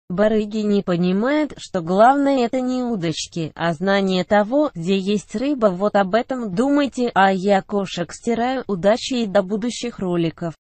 Барыги не понимают, что главное это не удочки, а знание того, где есть рыба. Вот об этом думайте, а я кошек стираю. Удачи и до будущих роликов.